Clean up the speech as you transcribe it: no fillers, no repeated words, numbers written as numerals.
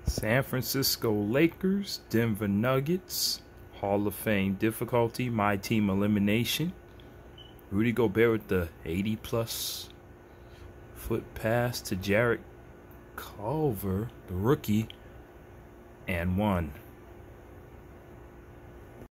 San Francisco Lakers, Denver Nuggets, Hall of Fame difficulty, my team elimination. Rudy Gobert with the 80+ foot pass to Culver, the rookie, and 1.